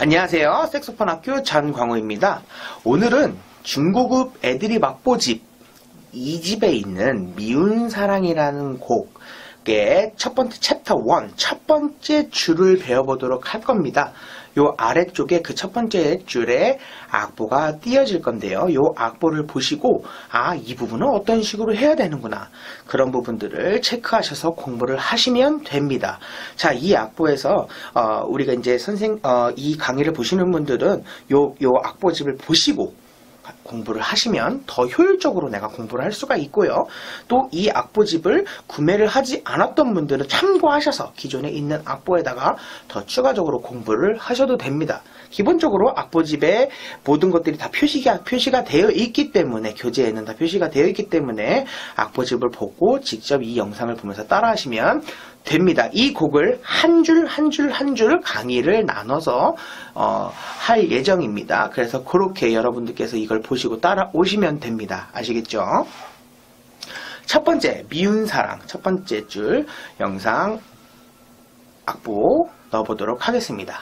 안녕하세요. 색소폰 학교 전광호입니다. 오늘은 중고급 애드립 악보집 2집에 있는 미운 사랑이라는 곡의 첫 번째 챕터 1, 첫 번째 줄을 배워보도록 할 겁니다. 요 아래쪽에 그 첫 번째 줄에 악보가 띄어질 건데요. 요 악보를 보시고 이 부분은 어떤 식으로 해야 되는구나, 그런 부분들을 체크하셔서 공부를 하시면 됩니다. 자, 이 악보에서 우리가 이제 이 강의를 보시는 분들은 요 악보집을 보시고 공부를 하시면 더 효율적으로 내가 공부를 할 수가 있고요. 또 이 악보집을 구매를 하지 않았던 분들은 참고하셔서 기존에 있는 악보에다가 더 추가적으로 공부를 하셔도 됩니다. 기본적으로 악보집에 모든 것들이 다 표시가 되어 있기 때문에, 교재에는 다 표시가 되어 있기 때문에 악보집을 보고 직접 이 영상을 보면서 따라 하시면 됩니다. 이 곡을 한 줄 한 줄 강의를 나눠서 할 예정입니다. 그래서 그렇게 여러분들께서 이걸 보시고 따라오시면 됩니다. 아시겠죠? 첫 번째, 미운 사랑 첫 번째 줄 영상 악보 넣어보도록 하겠습니다.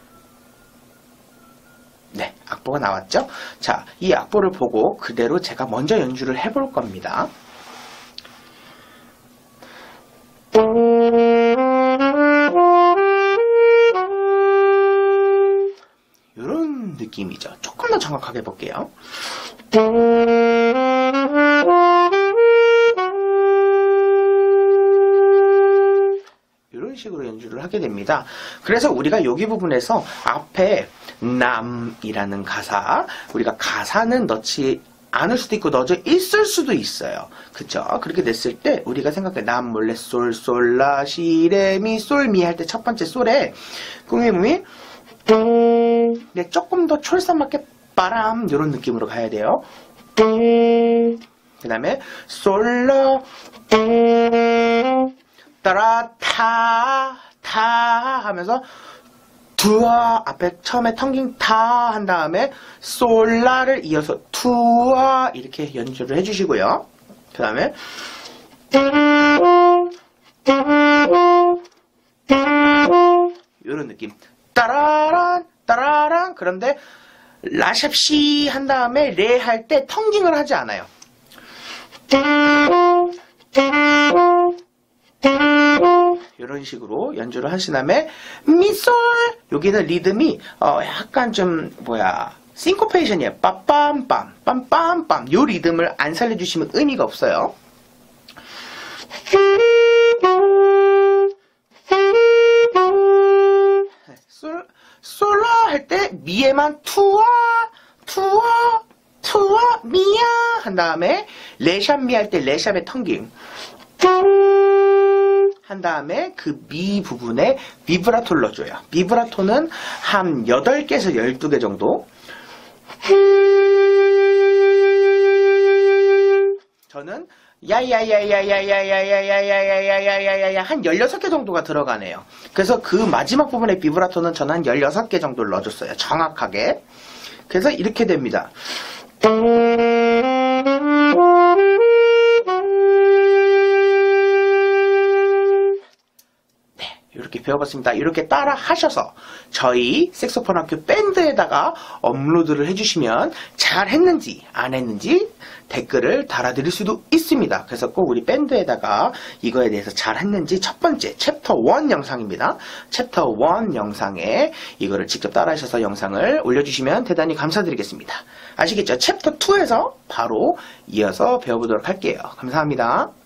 네, 악보가 나왔죠? 자, 이 악보를 보고 그대로 제가 먼저 연주를 해볼 겁니다. 이런 느낌이죠. 조금 더 정확하게 볼게요. 이런 식으로 연주를 하게 됩니다. 그래서 우리가 여기 부분에서 앞에 남이라는 가사, 우리가 가사는 넣지 않을 수도 있고 넣어져 있을 수도 있어요. 그쵸? 그렇게 됐을 때 우리가 생각해, 남 몰래 솔, 솔, 라, 시, 레, 미, 솔, 미 할 때 첫 번째 솔에 꾸미무미 네, 조금 더 촐싹 맞게 빠람 이런 느낌으로 가야 돼요. 그 다음에 솔라 따라 타 하면서 두아 앞에 처음에 텅깅 타 한 다음에 솔라를 이어서 투아 이렇게 연주를 해주시고요. 그 다음에 이런 느낌, 따라란 따라란. 그런데 라샵시 한 다음에 레 할 때 텅깅을 하지 않아요. 이런 식으로 연주를 하신 다음에 미솔, 여기는 리듬이 약간 좀 싱코페이션이에요. 빠빰빰 빰빰빰. 요 리듬을 안 살려주시면 의미가 없어요. 솔라 할 때 미에만 투아 미야 한 다음에 레샵 미 할 때 레샵의 텅깅 한 다음에 그 미 부분에 비브라토를 넣어줘요. 비브라토는 한 8개에서 12개 정도. 저는 야야야야야야야야야야야야야야야야야 한 16개 정도가 들어가네요. 그래서 그 마지막 부분의 비브라토는 저는 한 16개 정도를 넣어줬어요. 정확하게. 그래서 이렇게 됩니다. 이렇게 배워봤습니다. 이렇게 따라 하셔서 저희 색소폰 학교 밴드에다가 업로드를 해주시면 잘 했는지 안 했는지 댓글을 달아드릴 수도 있습니다. 그래서 꼭 우리 밴드에다가 이거에 대해서 잘 했는지 첫 번째 챕터 1 영상입니다. 챕터 1 영상에 이거를 직접 따라 하셔서 영상을 올려주시면 대단히 감사드리겠습니다. 아시겠죠? 챕터 2에서 바로 이어서 배워보도록 할게요. 감사합니다.